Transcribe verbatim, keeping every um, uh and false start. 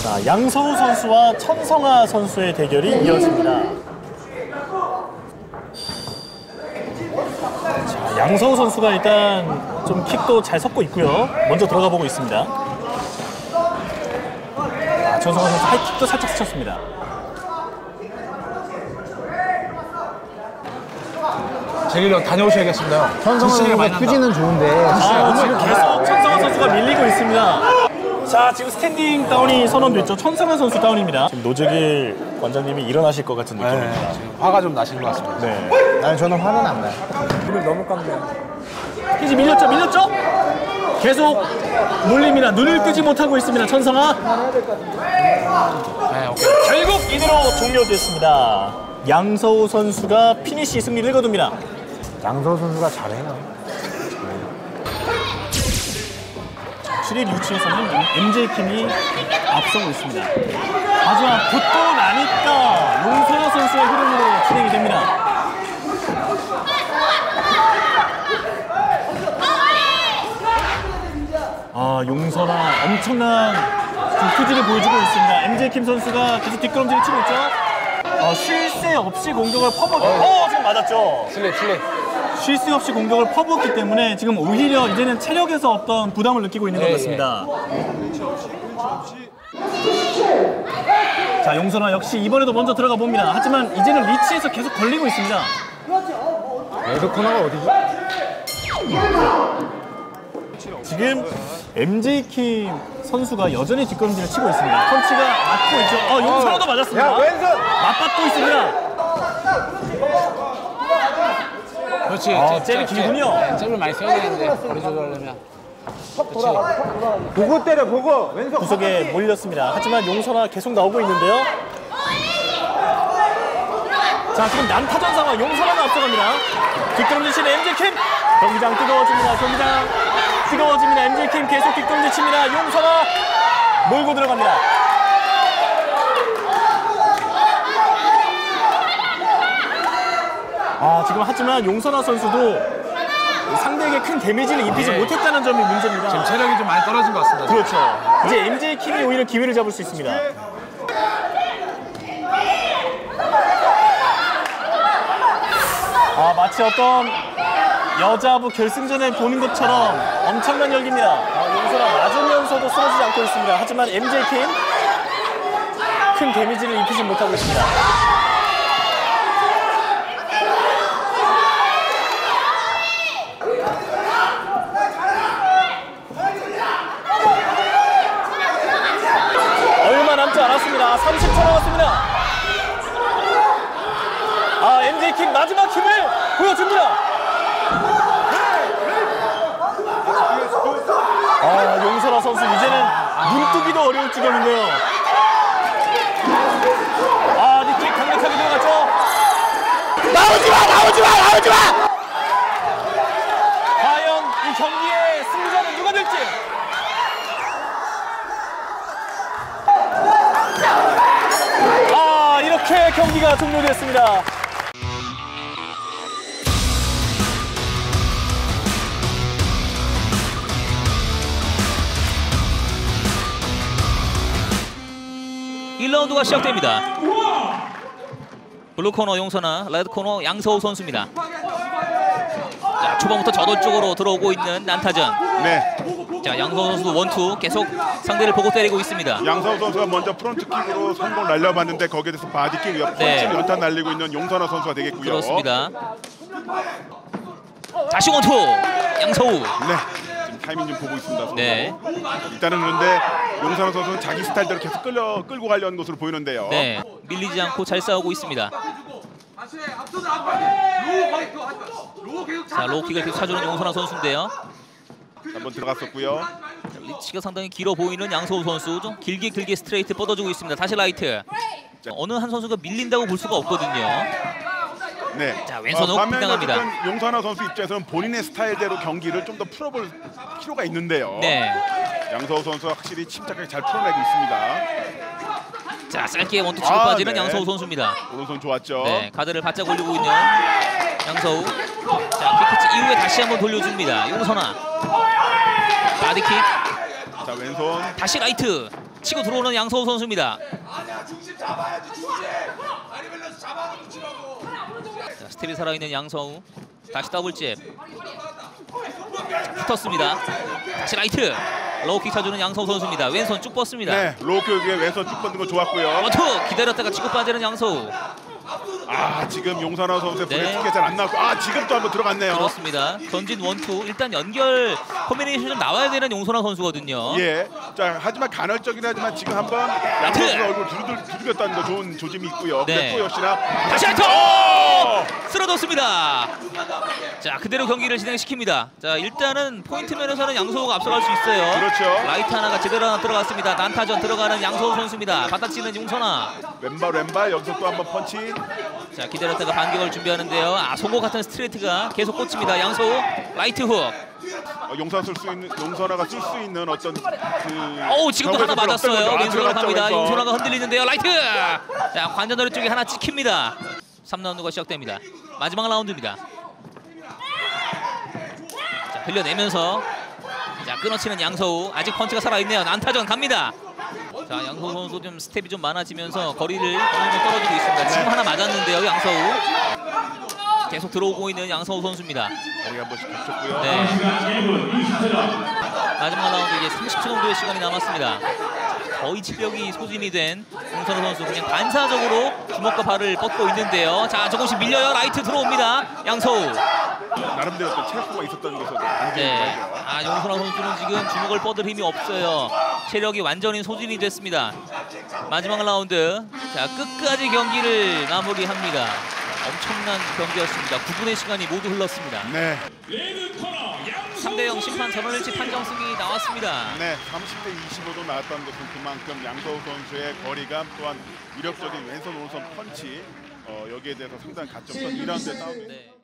자, 양서우 선수와 천성아 선수의 대결이 이어집니다. 자, 양서우 선수가 일단 좀 킥도 잘 섞고 있고요. 먼저 들어가 보고 있습니다. 아, 천성아 선수 하이킥도 살짝 스쳤습니다. 제일로 다녀오셔야겠습니다. 천성아 선수가 투지는 좋은데 아, 지금 계속 천성아 선수가 밀리고 있습니다. 자, 지금 스탠딩 다운이 선언됐죠. 천성아 선수 다운입니다. 지금 노재길 관장님이 일어나실 것 같은 느낌입니다. 네, 지금 화가 좀 나신 것 같습니다. 네. 아니 저는 화는 안 나요. 오늘 너무 깜네요. 이제 밀렸죠, 밀렸죠? 계속 몰립니다. 눈을 뜨지 못하고 있습니다, 천성아. 네, 오케이. 결국 이대로 종료됐습니다. 양서우 선수가 피니시 승리를 거둡니다. 양서우 선수가 잘해요. 칠 일 유치에서는 엠제이킴이 앞서고 있습니다. 하지만 곧또 나니까 용선아 선수의 흐름으로 진행이 됩니다. 아, 용선아 엄청난 투지를 보여주고 있습니다. 엠제이킴 선수가 계속 뒷걸음질을 치고 있죠. 어, 쉴 새 없이 공격을 퍼붓. 어, 지금 맞았죠. 슬립, 슬립. 쉴 새 없이 공격을 퍼붓기 때문에 지금 오히려 이제는 체력에서 어떤 부담을 느끼고 있는 것 예, 같습니다. 예. 자, 용선아 역시 이번에도 먼저 들어가 봅니다. 하지만 이제는 리치에서 계속 걸리고 있습니다. 레드 코너가 어디죠? 지금 엠제이킴 선수가 여전히 뒷걸음질을 치고 있습니다. 펀치가 맞고 있죠. 어, 용선아도 맞았습니다. 야, 왼손! 맞받고 있습니다. 그렇지. 아, 잽이 길군요. 네, 잽을 많이 써야 되는데 거리 조절하려면. 보고 때려, 보고! 왼손! 구석에 몰렸습니다. 하지만 용선아 계속 나오고 있는데요. 자, 지금 난타전 상황. 용선아가 앞서갑니다. 뒷걸음질 치는 엠제이킴. 경기장 뜨거워집니다. 경기장 뜨거워집니다. 엠제이킴 계속 뒷걸음질 칩니다. 용선아 몰고 들어갑니다. 아, 지금 하지만 용선아 선수도 상대에게 큰 데미지를 입히지 네. 못했다는 점이 문제입니다. 지금 체력이 좀 많이 떨어진 것 같습니다. 그렇죠. 이제 엠제이킴이 오히려 기회를 잡을 수 있습니다. 아, 마치 어떤 여자부 결승전에 보는 것처럼 엄청난 열기입니다. 아, 용선아 맞으면서도 쓰러지지 않고 있습니다. 하지만 엠제이킴 큰 데미지를 입히지 못하고 있습니다. 얼마 남지 않았습니다. 삼십 초 남았습니다. 아, 엠제이킴 마지막 힘을 보여줍니다. 아, 용선아 선수 이제는 눈뜨기도 어려울 지경인데요. 아, 니킥 강력하게 들어갔죠. 나오지마! 나오지마! 나오지마! 과연 이 경기의 승자는 누가 될지. 아, 이렇게 경기가 종료됐습니다. 일 라운드가 시작됩니다. 블루코너 용선아, 레드코너 양서우 선수입니다. 자, 초반부터 저돌적으로 들어오고 있는 난타전. 네, 자, 양서우 선수도 원투 계속 상대를 보고 때리고 있습니다. 양서우 선수가 먼저 프론트킥으로 성공 날려봤는데 거기에 대해서 바디킥, 펀치를 네. 연타 날리고 있는 용선아 선수가 되겠고요. 그렇습니다. 다시 원투 양서우. 네, 지금 타이밍 좀 보고 있습니다. 서로. 네. 일단은 그런데 용선아 선수는 자기 스타일대로 계속 끌려 끌고 가려는 것으로 보이는데요. 네, 밀리지 않고 잘 싸우고 있습니다. 자, 로우킥을 계속 차주는 용선아 선수인데요. 한번 들어갔었고요. 자, 리치가 상당히 길어 보이는 양서우 선수. 좀 길게 길게 스트레이트 뻗어주고 있습니다. 다시 라이트. 자, 어느 한 선수가 밀린다고 볼 수가 없거든요. 네. 자, 왼손 훅 반면에 빗나갑니다. 어쨌든 용선아 선수 입장에서는 본인의 스타일대로 경기를 좀 더 풀어볼 필요가 있는데요. 네. 양서우 선수가 확실히 침착하게 잘 풀어내고 있습니다. 자, 짧게 원투 치고 아, 빠지는 네. 양서우 선수입니다. 오른손 좋았죠. 네, 가드를 바짝 올리고 있는 양서우. 자, 킥캐치 이후에 다시 한번 돌려줍니다. 용선아. 바디킥. 자, 왼손. 다시 라이트. 치고 들어오는 양서우 선수입니다. 자, 스텝이 살아있는 양서우. 다시 더블잽. 붙었습니다. 다시 라이트. 로우킥 쳐주는 양서우 선수입니다. 왼손 쭉 뻗습니다. 네, 로우킥에 왼손 쭉 뻗는 거 좋았고요. 원투 기다렸다가 치고 빠지는 양서우. 아, 지금 용산호 선수의 네. 브레이크가 잘 안 나왔고, 아, 지금 또 한번 들어갔네요. 그렇습니다. 전진 원투. 일단 연결 코미네이션 좀 나와야 되는 용선아 선수거든요. 예. 자, 하지만 간헐적이긴 하지만 지금 한번 라이트! 양선수 얼굴 두들 두들겼다는 거 좋은 조짐이 있고요. 네. 근데 또 역시나 다시 라이트! 오! 쓰러졌습니다. 자, 그대로 경기를 진행시킵니다. 자, 일단은 포인트 면에서는 양서우가 앞서갈 수 있어요. 그렇죠. 라이트 하나가 제대로 하나 들어갔습니다. 난타전 들어가는 양서우 선수입니다. 받아치는 용선아. 왼발 왼발 여기서 또 한번 펀치. 자, 기다렸다가 반격을 준비하는데요. 아, 송곳 같은 스트레이트가 계속 꽂힙니다. 양서우 라이트 훅. 어, 용선 쓸수 있는 용선아가 쓸 수 있는 어떤 그 어우, 지금도 하나 벽에서 맞았어요. 들어갔던 거죠. 아, 왼손으로 들어갔죠, 갑니다. 왼손. 용선아가 흔들리는데요. 라이트. 자, 관자놀이 쪽에 하나 찍힙니다. 삼 라운드가 시작됩니다. 마지막 라운드입니다. 자, 흘려내면서 자, 끊어치는 양서우. 아직 펀치가 살아있네요. 난타전 갑니다. 자, 양서우 선수 좀 스텝이 좀 많아지면서 거리를 어느 정도 떨어지고 있습니다. 지금 하나 맞았는데요, 양서우. 계속 들어오고 있는 양서우 선수입니다. 머리 한 번씩 겹쳤고요. 네. 마지막 라운드 이제 삼십 초 정도의 시간이 남았습니다. 거의 체력이 소진이 된 용선호 선수 그냥 반사적으로 주먹과 발을 뻗고 있는데요. 자, 조금씩 밀려요. 라이트 들어옵니다. 양서우. 나름대로 또 체력가 있었던 것도 안 네. 좋은 아, 용선호 선수는 지금 주먹을 뻗을 힘이 없어요. 체력이 완전히 소진이 됐습니다. 마지막 라운드. 자, 끝까지 경기를 마무리합니다. 엄청난 경기였습니다. 구 분의 시간이 모두 흘렀습니다. 네. 삼 대 영 심판 전원일치 판정승이 나왔습니다. 네, 삼십 대 이십오도 나왔던 것은 그만큼 양서우 선수의 거리감 또한 위력적인 왼손 오른손 펀치 어, 여기에 대해서 상당히 가점선 이 라운드에 나오는 네.